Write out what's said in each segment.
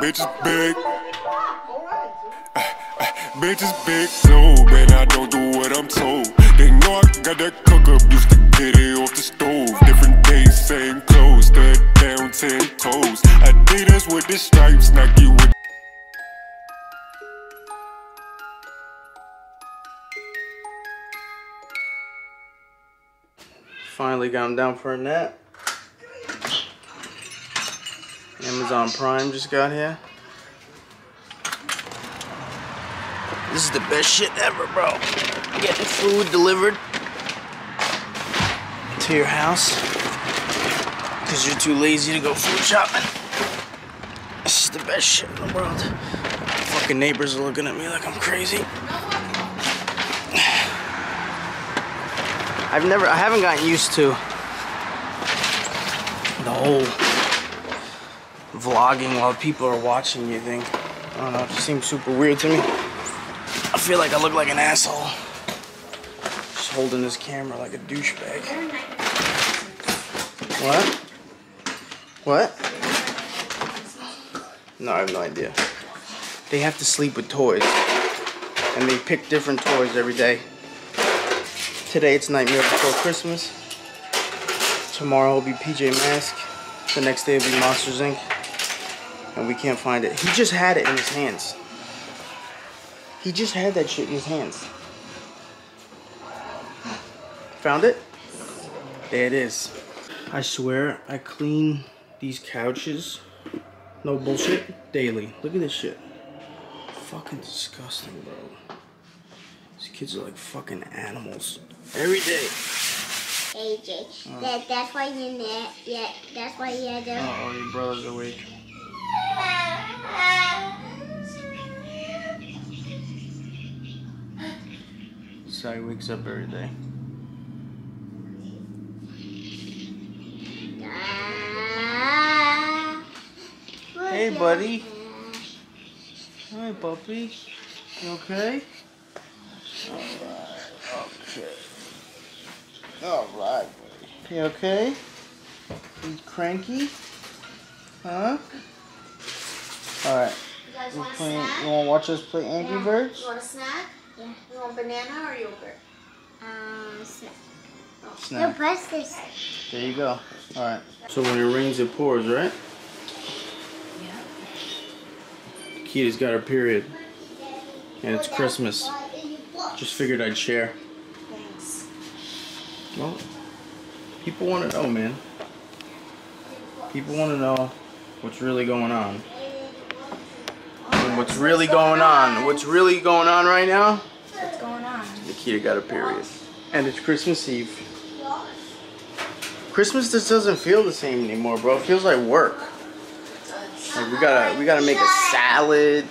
Bitches big. Bitches big, slow, man, I don't do what I'm told. They know I got that cook up, used to get it off the stove. Different days, same clothes, stood down 10 toes. Adidas with the stripes, Nike with. Finally got him down for a nap. Amazon Prime just got here. This is the best shit ever, bro. Getting food delivered to your house because you're too lazy to go food shopping. This is the best shit in the world. Fucking neighbors are looking at me like I'm crazy. I haven't gotten used to the whole vlogging while people are watching you thing. I don't know, it just seems super weird to me. I feel like I look like an asshole. Just holding this camera like a douchebag. What? What? No, I have no idea. They have to sleep with toys. And they pick different toys every day. Today it's Nightmare Before Christmas. Tomorrow will be PJ Masks. The next day will be Monsters Inc. And we can't find it. He just had it in his hands. He just had that shit in his hands. Found it? There it is. I swear I clean these couches, no bullshit, daily. Look at this shit. Fucking disgusting, bro. These kids are like fucking animals. Every day. AJ, that's why you need. Yeah, that's why you had to. Oh, your brother's awake. So he wakes up every day. Hey, buddy. Hi, puppy. You okay? Alright, okay. Alright, buddy. You okay? You cranky? Huh? Alright. You guys want a snack? You want to watch us play Angry Birds? You want a snack? Yeah. You want banana or yogurt? Snack. Oh. Snack. No, press this. There you go. Alright. So when it rains, it pours, right? Yeah. Kita's got her period. And it's Christmas. Just figured I'd share. Thanks. Well, people want to know, man. People want to know what's really going on. And what's really going on? What's really going on right now? What's going on? Nikita got a period. And it's Christmas Eve. Christmas just doesn't feel the same anymore, bro. It feels like work. Like we gotta make a salad.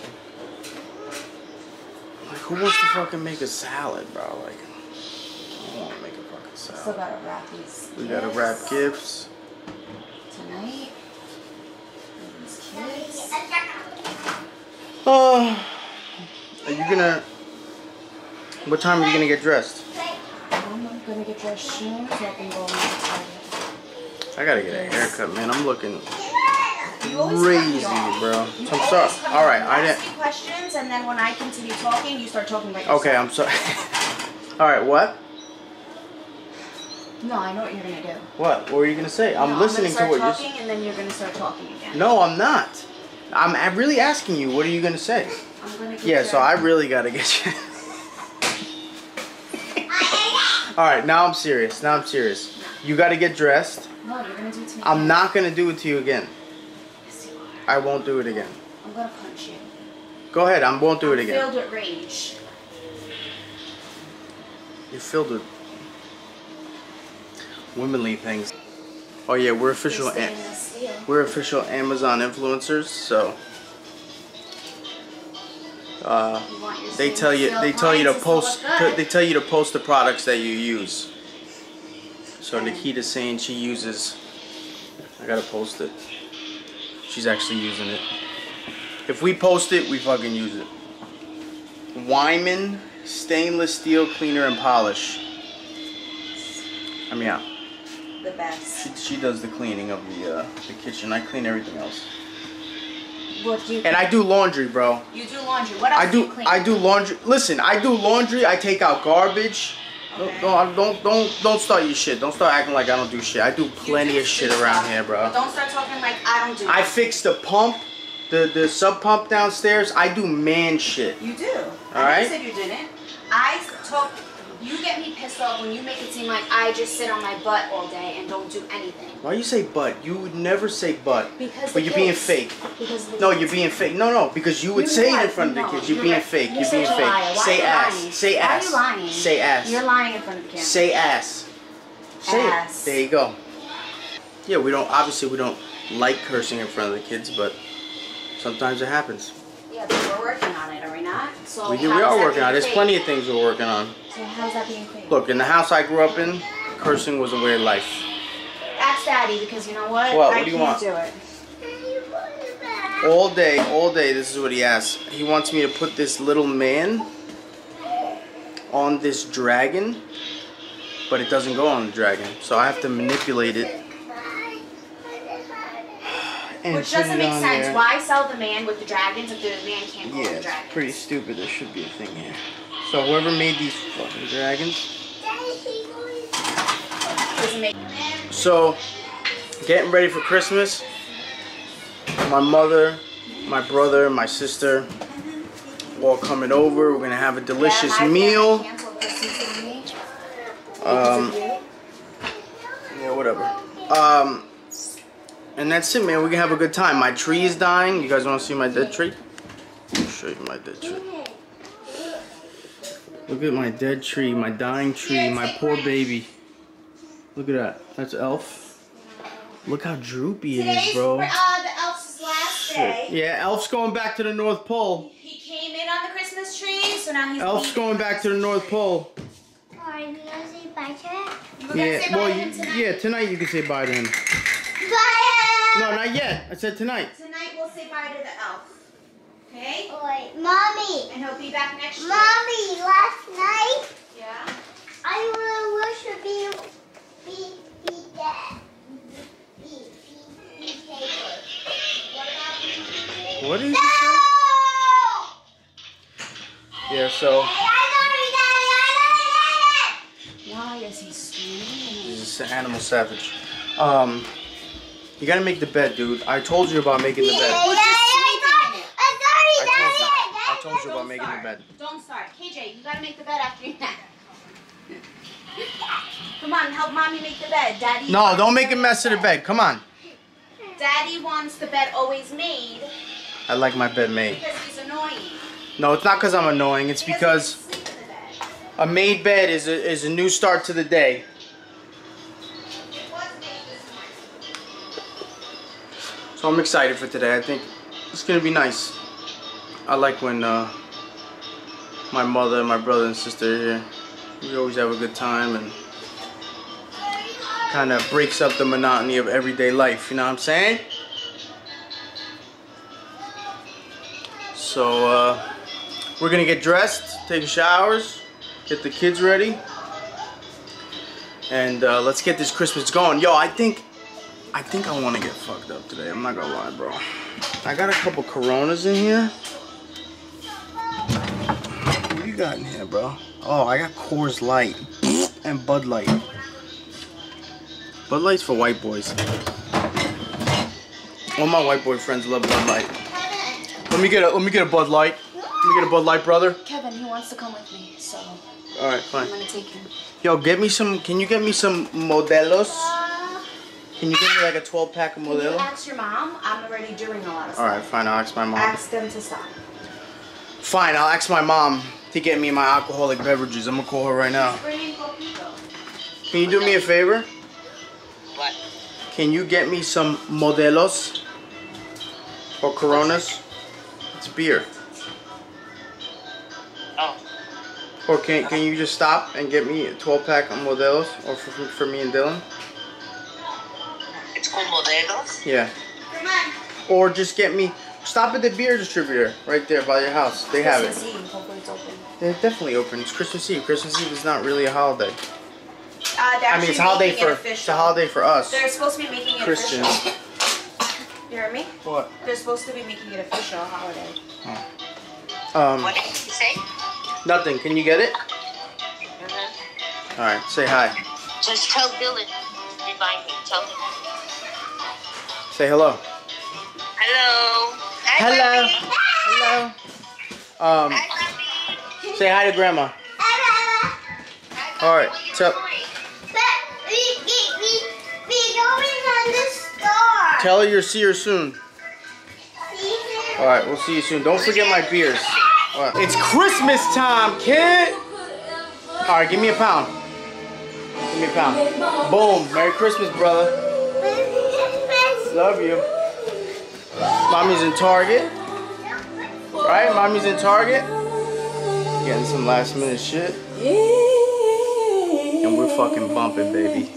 Like who wants to fucking make a salad, bro? Like I don't want to make a fucking salad. Still gotta wrap these. We gotta wrap gifts. Tonight. These kids. Oh, are you gonna? What time are you gonna get dressed? I'm gonna get dressed soon so I can go and I gotta get a haircut, man. I'm looking You always crazy, cut me bro. off. You I'm always sorry. cut me All off. right, You I ask didn't. me questions, and then when I continue talking, you start talking about yourself. Okay, I'm sorry. All right, what? No, I know what you're gonna do. What? What were you gonna say? I'm No, listening to what you're you're. talking, and then you're gonna start talking again. No, I'm not. I'm really asking you. What are you gonna say? I'm gonna get Yeah, so I really gotta get you. All right, now I'm serious. Now I'm serious. You gotta get dressed. No, you're gonna do it to me. I'm not gonna do it to you again. Yes, you are. I won't do it again. I'm gonna punch you. Go ahead. I won't do it I'm again. filled with rage. You're filled with womanly things. Oh yeah, we're official. You're stainless steel. We're official Amazon influencers, so You want your they tell you stainless to steel post appliances to look good. they tell you to post the products that you use. So Nikita's saying she uses. I gotta post it. She's actually using it. If we post it, we fucking use it. Wyman stainless steel cleaner and polish. I mean, yeah. The best. She does the cleaning of the kitchen. I clean everything else. What do you? And I do laundry, bro. You do laundry. What else do you clean? I do laundry. Listen, I do laundry. I take out garbage. Okay. Don't start your shit. Don't start acting like I don't do shit. I do plenty of shit around here, bro. But don't start talking like I don't do. I fix the pump, the sub pump downstairs. I do man shit. You do. All right. You said you didn't. You get me pissed off when you make it seem like I just sit on my butt all day and don't do anything. Why you say butt? You would never say butt. Because but you're being fake. Because no, you're being fake. No, because you would say it in front of the kids. You're being fake. You're being fake. Say ass. Say ass. Why are you lying? Say ass. You're lying in front of the camera. Say ass. Say ass. it. There you go. Yeah, we don't like cursing in front of the kids, but sometimes it happens. Yeah, but we're working on it, are we not? So we are working on it. There's plenty of things we're working on. So how's that being fake? Look, in the house I grew up in, cursing was a way of life. Ask Daddy, because you know what? What do you want? I can't do it. All day, this is what he asks. He wants me to put this little man on this dragon, but it doesn't go on the dragon. So I have to manipulate it. Which doesn't make sense. There. Why sell the man with the dragons if the man can't go on the dragons? Yeah, it's pretty stupid. There should be a thing here. So whoever made these fucking dragons. So, getting ready for Christmas. My mother, my brother, my sister, all coming over. We're gonna have a delicious meal. Yeah, whatever. And that's it, man. We're gonna have a good time. My tree is dying. You guys wanna see my dead tree? I'll show you my dead tree. Look at my dead tree, my dying tree, my poor baby. Look at that. That's Elf. Look how droopy it is, bro. The Elf's last day. Yeah, Elf's going back to the North Pole. He came in on the Christmas tree, so now he's Elf's going back to the North Pole. Are you gonna say bye to him? Yeah, well, yeah, tonight you can say bye to him. Bye! No, not yet. I said tonight. Tonight we'll say bye to the Elf. Okay? Wait, Mommy. And he'll be back next year. Mommy, last night. Yeah? I want to be dead. Be paper. What is No! it? Yeah, so. Why is he screaming? He's an animal savage. You gotta make the bed, dude. I told you about making the bed. I told you about making the bed. Don't start. KJ, you gotta make the bed after you nap. Come on, help Mommy make the bed. Daddy. No, don't make a mess of the bed. Come on. Daddy wants the bed always made. I like my bed made. Because he's annoying. No, it's not because I'm annoying. It's because a made bed is a new start to the day. So I'm excited for today. I think it's gonna be nice. I like when my mother, my brother, and sister are here. We always have a good time and kind of breaks up the monotony of everyday life. You know what I'm saying? So we're gonna get dressed, take showers, get the kids ready, and let's get this Christmas going. Yo, I think I want to get fucked up today. I'm not gonna lie, bro. I got a couple Coronas in here. What do you got in here, bro? Oh, I got Coors Light and Bud Light. Bud Light's for white boys. All my white boy friends love Bud Light. Let me get a Bud Light. Let me get a Bud Light, brother. Kevin, he wants to come with me, so. All right, fine. I'm gonna take him. Yo, get me some. Can you get me some Modelos? Can you give me like a 12-pack of Modelo? Can you ask your mom? I'm already doing a lot of stuff. Alright, fine. I'll ask my mom. Ask them to stop. Fine, I'll ask my mom to get me my alcoholic beverages. I'm gonna call her right now. Can you do me a favor? What? Can you get me some Modelos? Or Coronas? It's beer. Oh. Or can you just stop and get me a 12-pack of Modelos? Or for me and Dylan? It's called Modelos? Yeah. Come on. Or just get me... Stop at the beer distributor right there by your house. They have it. Christmas Eve. Hopefully it's open. They're definitely open. It's Christmas Eve. Christmas Eve is not really a holiday. I mean, it's a holiday for us. They're supposed to be making it Christians. official. You heard me? What? They're supposed to be making it official holiday. What did you say? Nothing. Can you get it? All right. Say hi. Just tell Dylan. Remind me. Tell him. Say hello. Hello. Hi, Hello. Bobby. Hello. Hi, Bobby. Say hi to Grandma. Hi, All right. Bobby. What are you Tell. doing? We going on the store. Tell her you'll see her soon. All right. We'll see you soon. Don't forget my beers. All right. It's Christmas time, kid. All right. Give me a pound. Give me a pound. Boom. Merry Christmas, brother. Love you. Mommy's in Target. Right? Mommy's in Target. Getting some last minute shit. And we're fucking bumping, baby.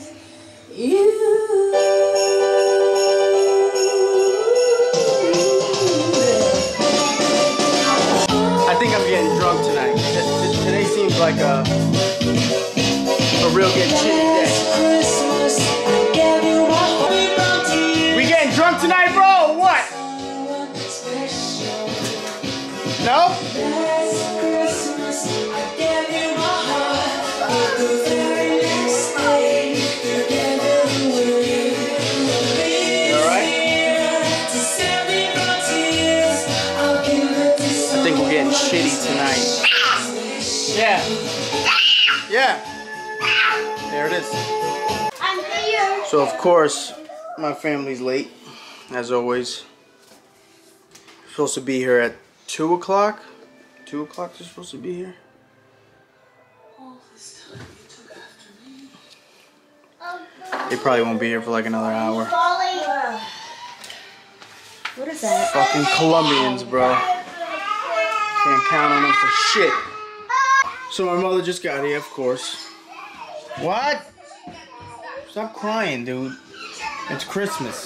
I think I'm getting drunk tonight. Today seems like a real good shitty day. We getting drunk tonight, bro? Or what? No? You alright? I think we're getting shitty tonight. Yeah. Yeah. There it is. I'm here. So of course, my family's late, as always. Supposed to be here at 2 o'clock. 2 o'clock they're supposed to be here. They probably won't be here for like another hour. What is that? Fucking Colombians, bro. Can't count on them for shit. So my mother just got here, of course. What? Stop crying, dude. It's Christmas.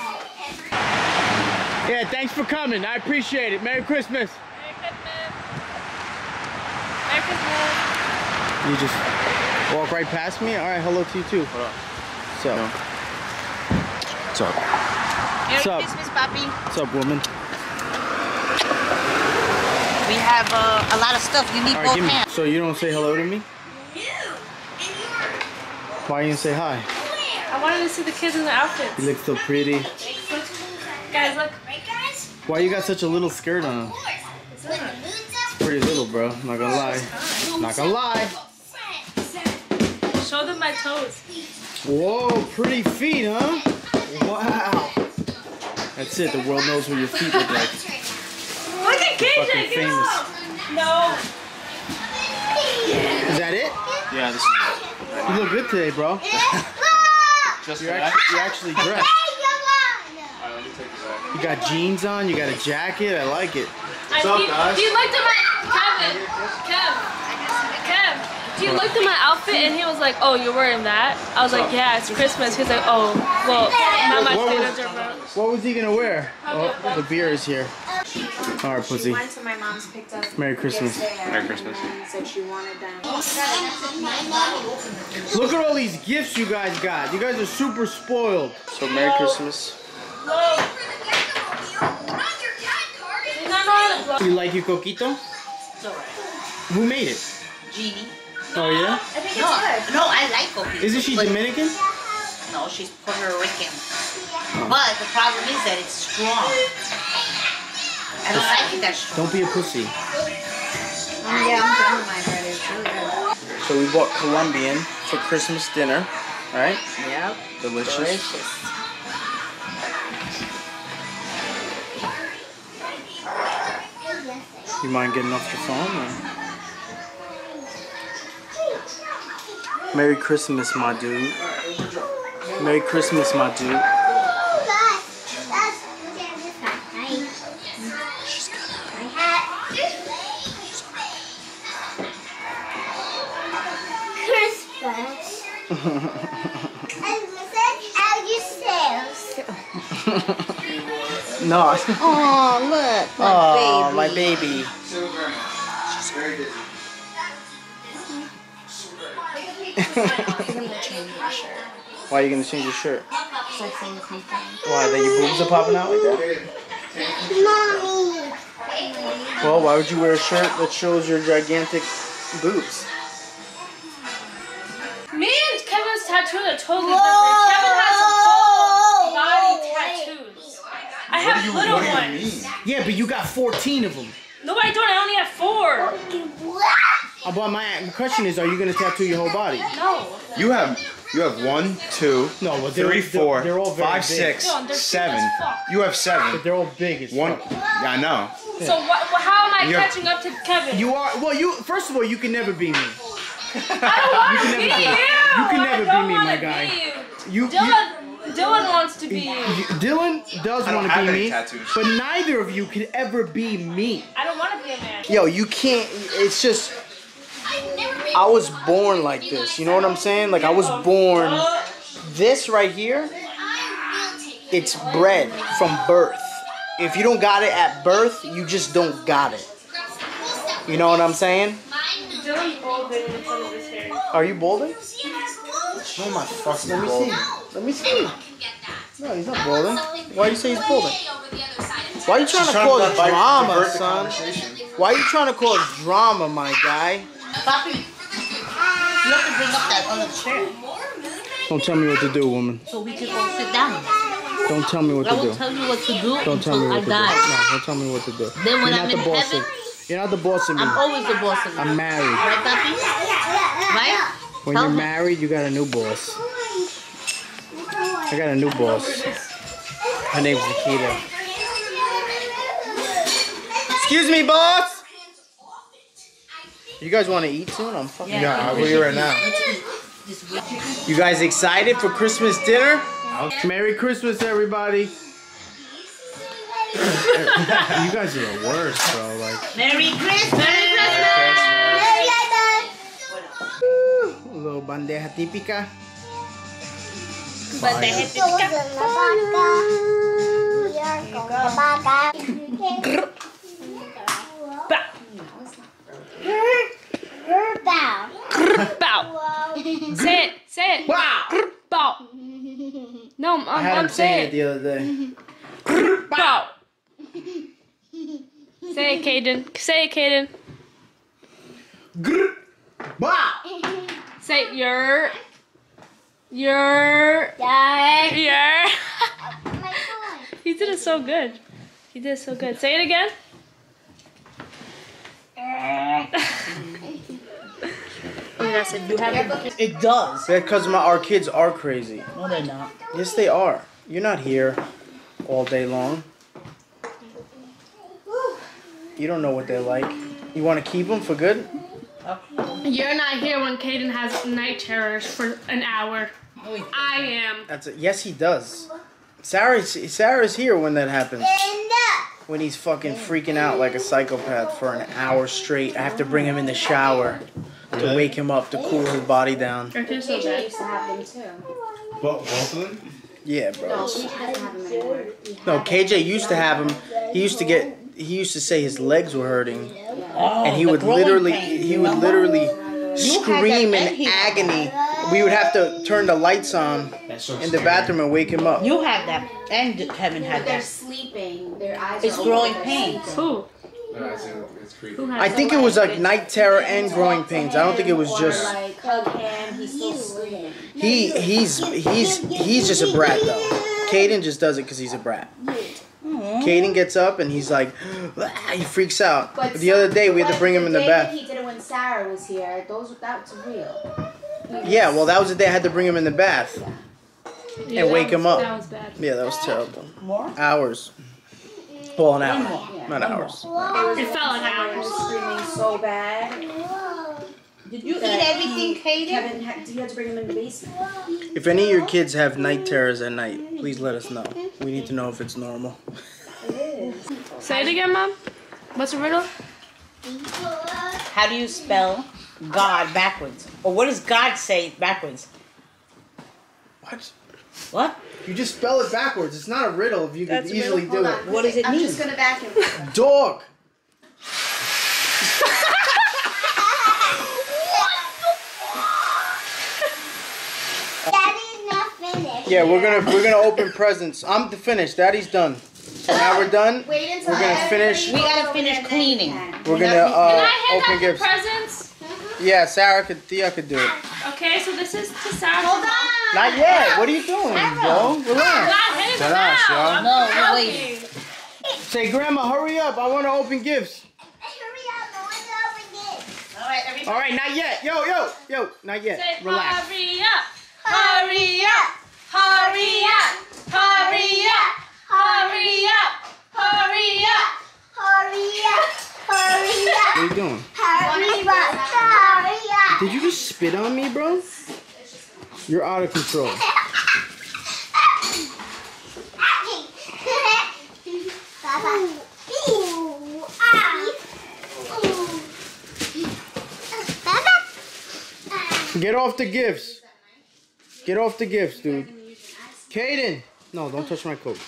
Yeah, thanks for coming. I appreciate it. Merry Christmas. Merry Christmas. Merry Christmas. You just walk right past me? All right, hello to you too. What up? So, what's up? Merry What's up? Christmas, Bobby. What's up, woman? We have a lot of stuff. You need All right, both give me. hands. So you don't say hello to me? Why you didn't say hi? I wanted to see the kids in the outfits. You look so pretty. Guys, look. Why you got such a little skirt on? It's pretty little, bro. Not gonna lie. Not gonna lie. Show them my toes. Whoa, pretty feet, huh? Wow. That's it. The world knows what your feet look like. Look at KJ. Fucking Get famous. off. No. Is that it? Yeah, this is it. You look good today, bro. Just You're that. actually dressed. Alright, let me take this off. You got jeans on. You got a jacket. I like it. What's up, guys? He looked at my Kev. He looked at my outfit and he was like, "Oh, you're wearing that?" I was like, "Yeah, it's Christmas." He's like, "Oh, well, not my favorite." What was he gonna wear? Oh, the beer is here. All right, pussy. Went to my mom's, picked up. Merry Christmas. Merry Christmas. Said she wanted them. Look at all these gifts you guys got. You guys are super spoiled. So Merry Christmas. You like your coquito? It's alright. Who made it? Jeannie. Oh yeah? I think it's good. No, I like coffee. Isn't she But- Dominican? No, she's Puerto Rican. But the problem is that it's strong. I don't like it that strong. Don't be a pussy. Yeah, I'm done with mine already. It's really good. So we bought Colombian for Christmas dinner, right? Yep. Delicious. You mind getting off the phone? Or? Merry Christmas, my dude. Merry Christmas, my dude. Christmas. And listen, how you sales. No. Oh, look, Oh, my baby. I'm gonna change my shirt. Why are you gonna change your shirt? So I say something. Why? That your boobs are popping out like that? Mommy. Well, why would you wear a shirt that shows your gigantic boobs? Me and Kevin's tattoos are totally different. Kevin has full body tattoos. I have little ones. Yeah, but you got 14 of them. No, I don't. I only have 4. But my question is, are you gonna tattoo your whole body? No. You have 1, 2, No, well, 3, 4, they're all very 5, big. 6, No, they're 7. big as fuck. You have 7. They're all big as 1. fuck. Yeah, I know. So how am I You have- catching up to Kevin? You are. Well, first of all, you can never be me. I don't want to be you. You can never I don't be me, wanna my guy. be you. Dylan wants to be you. Dylan does I don't want to have be any me, tattoos. but neither of you could ever be me. I don't want to be a man. Yo, you can't. It's just. I was born like this. You know what I'm saying? Like I was born. This right here, it's bred from birth. If you don't got it at birth, you just don't got it. You know what I'm saying? Dylan's balding in front of his hair. Are you balding? Oh my fucking Let me see. Let me see. No, he's not balding. Why you say he's balding? Why are you trying to cause drama, son? Why are you trying to cause drama, my guy? Papi, you have to bring up that other chair Don't tell me what to do, woman. so we can all sit down. Don't tell me what I to will do. tell you what to do Don't tell me until I what to do. die. No, don't tell me what to do. Then when You're I'm not the in boss heaven, of. You're not the boss of me. I'm always the boss of you. I'm married. Right, Papi? Right? When Tell you're him. married, you got a new boss. I got a new boss. Her name's Nikita. Excuse me, boss. You guys want to eat soon? I'm fucking. Yeah, I'll be right now. You guys excited for Christmas dinner? Merry Christmas, everybody. You guys are the worst, bro. Like. Merry Christmas! Merry A little bandeja típica. Bandeja Bow. Say it. Say it. Wow. Bow. No, I had I'm him saying it saying the other day. bow. Say it, Caden. Say it, Caden. Wow. Say it, you're. He did it so good. He did it so good. Say it again. It does. Because our kids are crazy. No, they're not. Yes, they are. You're not here all day long. You don't know what they're like. You want to keep them for good? You're not here when Caden has night terrors for an hour. I am. Yes, he does. Sarah's here when that happens. When he's fucking freaking out like a psychopath for an hour straight. I have to bring him in the shower to wake him up, to cool his body down. KJ so bad. used to have them too. Both of them? Yeah, bro. She doesn't have them anymore. No, KJ used to have him. He used to say his legs were hurting. And he would literally scream in agony. We would have to turn the lights on in the bathroom and wake him up. You had that, and Kevin had But they're that. sleeping. Their eyes It's are growing open. pains. Who? It's creepy. Who has I think it was like night terror and growing pains. I don't think it was Or just. like hug him, he's still screaming. He's just a brat though. Caden just does it because he's a brat. Caden gets up and he's like, he freaks out. But The other day we had to bring him in the bath. He did it when Sarah was here. That's real. Yeah, well that was the day I had to bring him in the bath Yeah, and wake him up. That was bad. Yeah, that was terrible. More? Hours. Well, an hour, not hours. It felt like hours. Screaming so bad. Did you eat everything, Kaden? Kevin had to bring him in the basement. If any of your kids have night terrors at night, please let us know. We need to know if it's normal. Say it again, Mom. What's the riddle? How do you spell God backwards? Or what does God say backwards? What? What? You just spell it backwards. It's not a riddle if you could easily do it. What does it I'm mean? just gonna vacuum. Dog. Daddy's not finished. Yeah, we're gonna open presents. I'm finished. Daddy's done. Now we're done. Wait until We're gonna finish. We gotta finish cleaning. We're gonna Can I hand open out the gifts. presents? Yeah, Thea could do it. Okay, so this is to Sarah. Hold on. Not yet. What are you doing, bro? Relax. God, hand them Relax, out. y'all. I'm No, we're helping. waiting. Say, Grandma, hurry up. I want to open gifts. Hurry up, I want to open it. All right, everybody. All right, not yet. Yo, not yet. Say, Relax. hurry up. Hurry up. Hurry up. Hurry up. Hurry up. Hurry up. Hurry up, hurry What up, are you doing? hurry up, hurry up. Did you just spit on me, bro? You're out of control. Get off the gifts. Get off the gifts, dude. Kaden. No, don't touch my coat.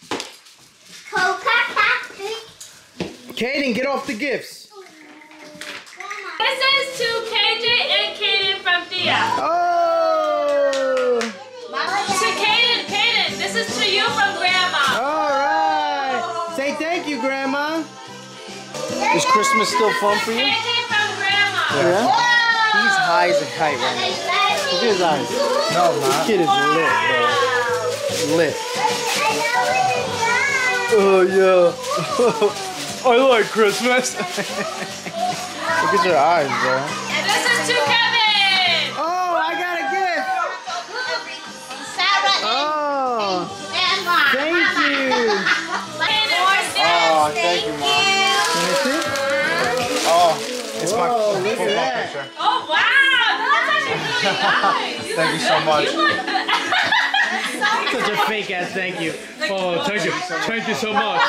Kaden, get off the gifts. This is to KJ and Kaden from Thea. Oh! To Kaden, this is to you from Grandma. All right. Say thank you, Grandma. Is Christmas still fun for you? KJ from Grandma. Yeah. He's high as a kite right now. Look at his eyes. No, This man. kid is lit, bro. Lit. Oh, yeah. I like Christmas. Look at your eyes, bro. And this is to Kevin. Oh, I got a gift. Sarah Oh, and Grandma. thank you. Oh, thank you, Mom. Can I see? Oh, it's my Whoa, look at football that. picture. Oh, wow. That's actually really nice. Thank you so much. You look Such a fake ass thank you. Oh, thank you. Thank you so much.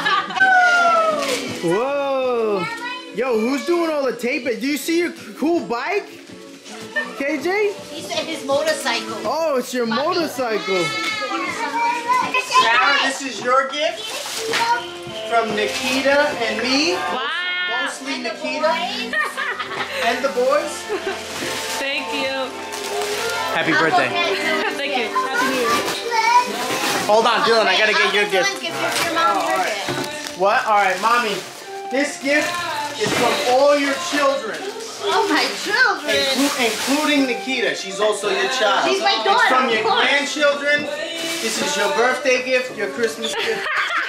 Whoa. Yo, who's doing all the taping? Do you see your cool bike? KJ? He said his motorcycle. Oh, it's your motorcycle. Sarah, this is your gift from Nikita and me. Wow. Mostly Nikita and the boys. Thank you. Happy birthday. Thank you. Happy New Year. Hold on, Dylan, I gotta get your gift. Give your mom her Alright. gift. What? Alright, Mommy. This gift is from all your children, Oh, my children. including Nikita. She's also your child. She's my It's daughter, from of your course. grandchildren. This is your birthday gift, your Christmas gift.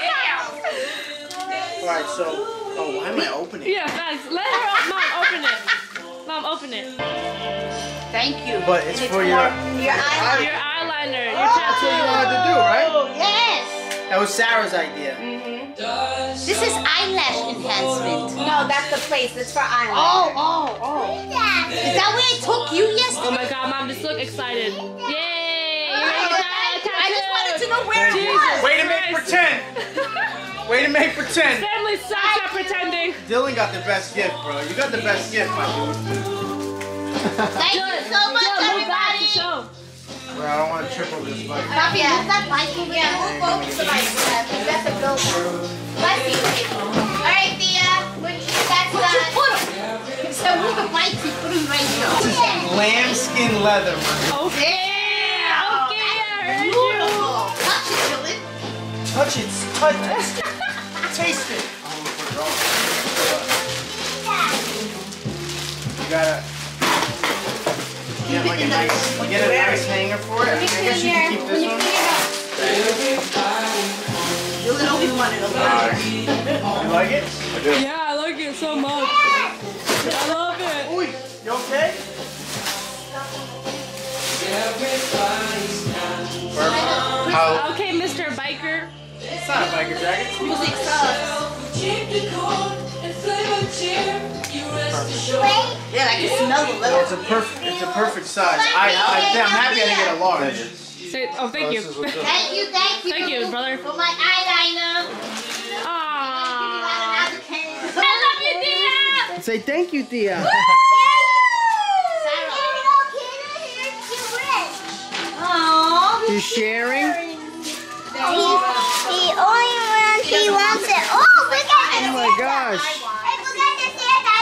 Alright, so... Oh, why am I opening it? Yeah, thanks. Let her, Mom, open it. Mom, open it. Thank you. But it's for your... Your eyeliner. Your eyeliner, your That's what you tattoo. wanted to do, right? Yes. That was Sarah's idea. This is eyelash enhancement. No, that's the place. It's for eyeliner. Oh. Is that where I took you Oh yesterday? my God, Mom, just look excited. Yay! You ready to get I just wanted to know where it Jesus. was. Way to make pretend! Way to make pretend! Family sucks at pretending. Dylan got the best gift, bro. You got the best gift, my dude. Thank you so much, Dylan, move back to everybody. show. Bro, I don't want to trip over this bike. Papi, move that mic over Yeah, there. we'll focus the mic. That's a build. Let's see. All right, Thea. That's Where'd you done. put him? He said, move the mic, he put him right here. Lambskin leather, man. Okay. Okay, I heard you. Beautiful. Touch it, Dylan. Touch it, touch it. Taste it. You gotta get like a nice hanger for it. I guess you can keep this one. Dylan always wanted a leather. You like it? Yeah, I like it so much. I love it. Ooh, you okay? Perfect. How? Okay, Mr. Biker. It's not a biker jacket. Music sucks. Yeah, I can smell the Well, leather. it's a perfect size. I'm happy I didn't get a large. Say, oh, thank you. Thank you. Thank you, brother. For my eyeliner. Aww. I love you, Thea. Say thank you, Thea. You sharing? He only wants, he wants it. Oh, look at Oh this. my gosh. Hey, look at this Santa.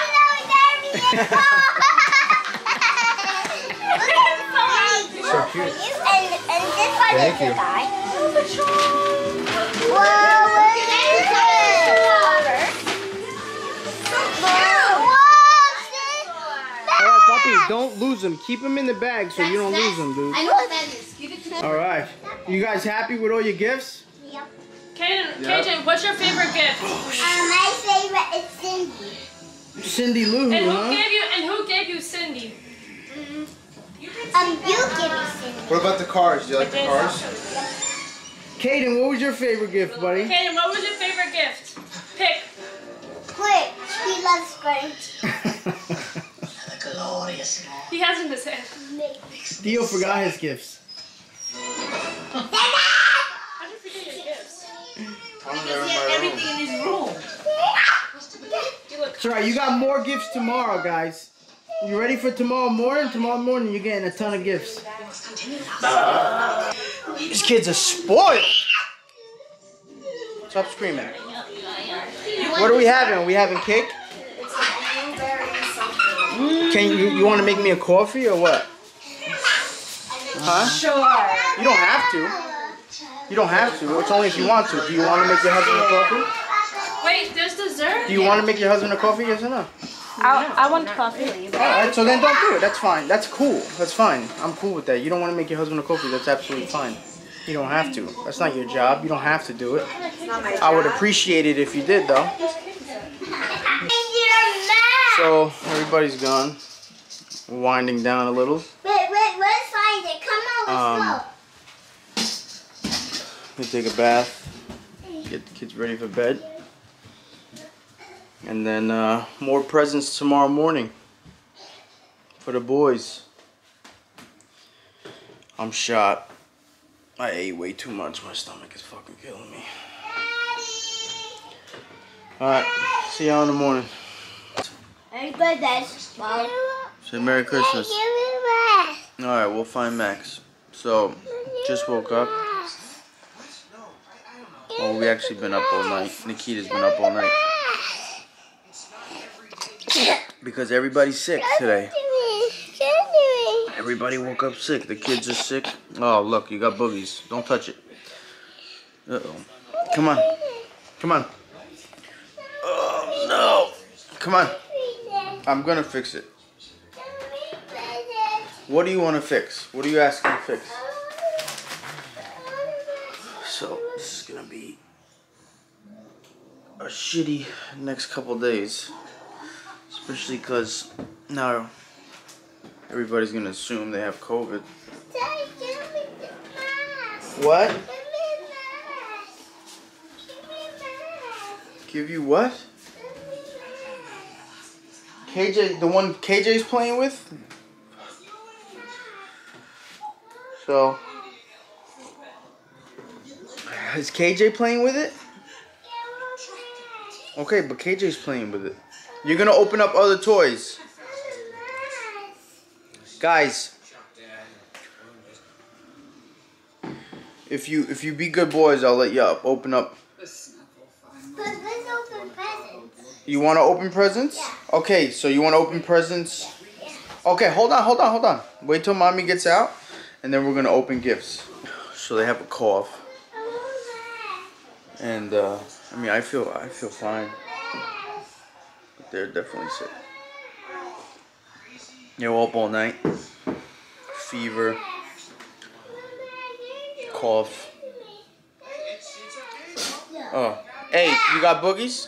I know So cute. Thank you. Alright, Puppy, don't lose them. Keep them in the bag so you don't lose them, dude. I know what that is. Give it to me. Alright. You guys happy with all your gifts? Yep. KJ, what's your favorite gift? My favorite is Cindy. Cindy Lou, And huh? who gave you Cindy? You give me Cindy. What about the cars? Do you like the cars? Kaden, what was your favorite gift, buddy? KJ, what was your favorite gift? Pick. Quick, he loves Grinch. He has in his head. Theo forgot his gifts. How did you forget your gifts? Because he has everything in his room. That's right, you got more gifts tomorrow, guys. You ready for tomorrow morning? Tomorrow morning, you're getting a ton of gifts. These kids are spoiled. Stop screaming. What are we having? Are we having cake? Can you want to make me a coffee or what? Huh? Sure. You don't have to. You don't have to. It's only if you want to. Do you want to make your husband a coffee? Wait, there's dessert? Do you want to make your husband a coffee? Yes or no? I want coffee. Alright, so then don't do it. That's fine. That's cool. That's fine. I'm cool with that. You don't want to make your husband a coffee. That's absolutely fine. You don't have to. That's not your job. You don't have to do it. I would appreciate it if you did, though. So, everybody's gone. Winding down a little. Wait, let's find it. Come on, let's go. We take a bath. Get the kids ready for bed. And then more presents tomorrow morning for the boys. I'm shot. I ate way too much. My stomach is fucking killing me. Alright, see y'all in the morning. Happy birthday. Say Merry Christmas. Alright, we'll find Max. So, just woke up. Well, we actually been up all night. Nikita's been up all night. Because everybody's sick today. Everybody woke up sick. The kids are sick. Oh, look, you got boogies. Don't touch it. Uh-oh. Come on. Come on. Oh, no. Come on. I'm going to fix it. What do you want to fix? What are you asking to fix? So, this is going to be a shitty next couple days. Especially because now everybody's going to assume they have COVID. What? Give you what? KJ, the one KJ's playing with? So, is KJ playing with it? Okay, but KJ's playing with it. You're gonna open up other toys. Guys, if you be good boys, I'll let you open up. You want to open presents? Yeah. Okay, so you want to open presents? Okay, hold on. Wait till mommy gets out, and then we're gonna open gifts. So they have a cough, and I mean I feel fine. They're definitely sick. They were up all night. Fever. Cough. Oh. Hey, you got boogies?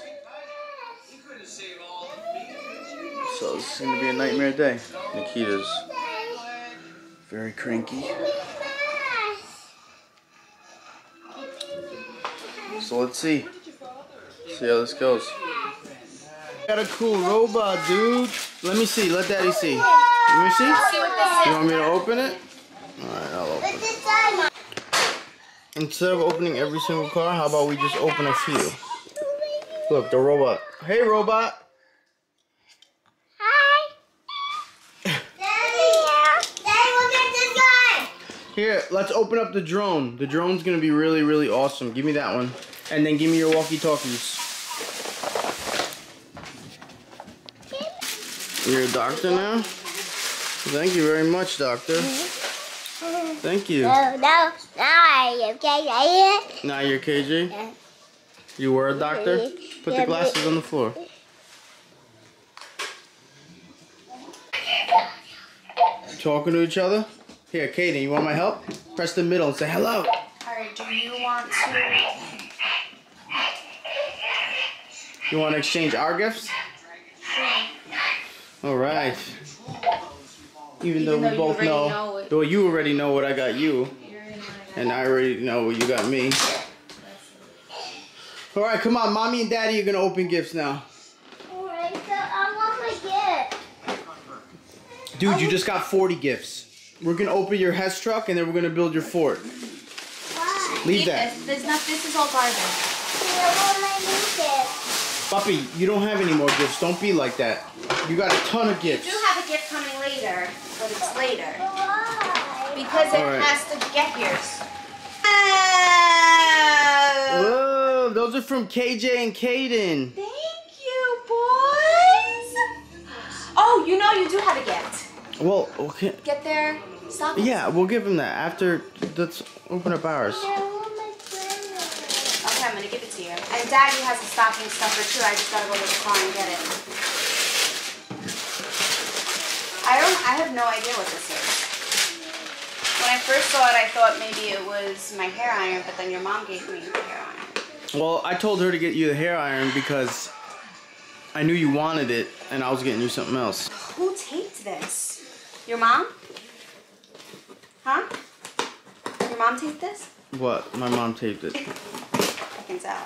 So this is going to be a nightmare day. Nikita's very cranky. So let's see. See how this goes. Got a cool robot, dude. Let me see. Let Daddy see. Let me see. You want me to open it? Alright, I'll open it. Instead of opening every single car, how about we just open a few? Look, the robot. Hey, robot. Hi. Daddy, look at this guy. Here, let's open up the drone. The drone's gonna be really, really awesome. Give me that one. And then give me your walkie-talkies. You're a doctor now? Thank you very much, doctor. Thank you. No, now I am KJ. Now you're KJ? Yeah. You were a doctor? Put the glasses on the floor. Talking to each other? Here, Kaden, you want my help? Press the middle and say hello. Alright, do you want to... You want to exchange our gifts? Alright. Even though we both know. Though you already know what I got you. And I already know what you got me. Alright, come on. Mommy and Daddy are going to open gifts now. Alright, so I want my gift. Dude, you just got 40 gifts. We're going to open your Hess truck and then we're going to build your fort. Why? Leave that. This is all garbage. I want my new gift. Puppy, you don't have any more gifts. Don't be like that. You got a ton of gifts. You do have a gift coming later, but it's later. Why? Because it Alright. has to get here. Whoa, those are from KJ and Kaden. Thank you, boys. Oh, you know you do have a gift. Well, okay. Get their stuff. Yeah, we'll give them that after. Let's open up ours. I want my present. Okay, I'm gonna give it to you. And Daddy has a stocking stuffer too. I just gotta go to the car and get it. I have no idea what this is. When I first saw it, I thought maybe it was my hair iron, but then your mom gave me the hair iron. Well, I told her to get you the hair iron because I knew you wanted it, and I was getting you something else. Who taped this? Your mom? Huh? Your mom taped this? What? My mom taped it. I can tell.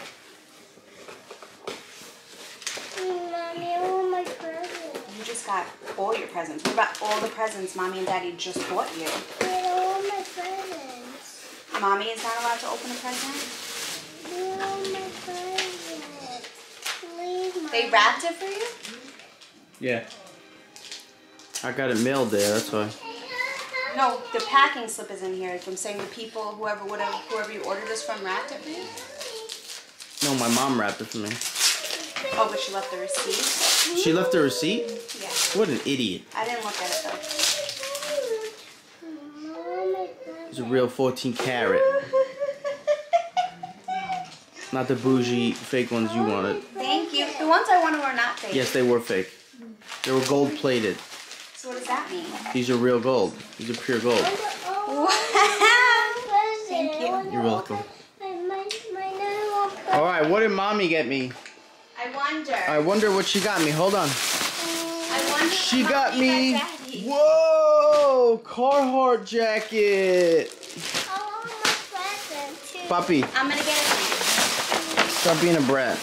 Mommy, I want my present. You just got all your presents. What about all the presents Mommy and Daddy just bought you? I want my presents. Mommy is not allowed to open a present? I want my present. Please, Mom. They wrapped it for you? Yeah. I got it mailed there, that's why. No, the packing slip is in here. I'm saying the people, whoever you ordered this from, wrapped it for you? No, my mom wrapped it for me. Oh, but she left the receipt? She left a receipt? Yeah. What an idiot. I didn't look at it though. It's a real 14 karat. Not the bougie fake ones you wanted. Thank you. The ones I wanted were not fake. Yes, they were fake. They were gold plated. So what does that mean? These are real gold. These are pure gold. Wow. Thank you. You're welcome. My Alright, what did Mommy get me? I wonder what she got me. Hold on. I wonder. She what got Mommy me. Daddy. Whoa! Carhartt jacket. I want my present too. Puppy, I'm gonna get it for you. stop being a brat.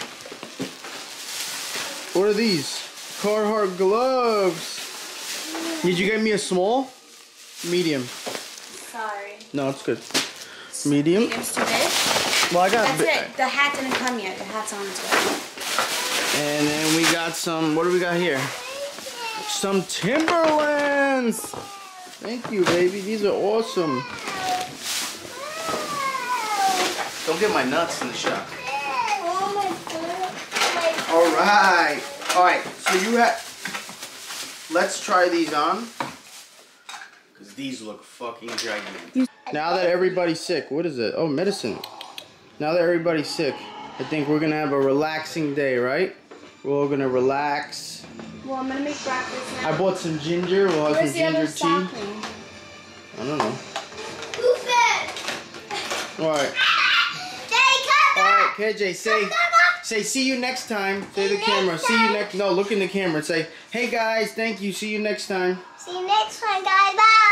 What are these? Carhartt gloves. Did you get me a small? Medium. Sorry. No, it's good. Medium? Medium's too big? Well, I got... That's it. The hat didn't come yet. The hat's on its way. And then we got some... What do we got here? Some Timberlands! Thank you, baby. These are awesome. Don't get my nuts in the shop. Alright. Alright, so you have... Let's try these on. Because these look fucking gigantic. Now that everybody's sick, what is it? Oh, medicine. Now that everybody's sick, I think we're going to have a relaxing day, right? We're all going to relax. Well, I'm gonna make breakfast now. I bought some ginger. We'll have Where's some the other ginger tea. stocking? I don't know. Who said? Alright. Daddy, come Alright, KJ, say see you next time. Say the camera. See you next. No, look in the camera and say, hey guys, thank you. See you next time. See you next time, guys. Bye.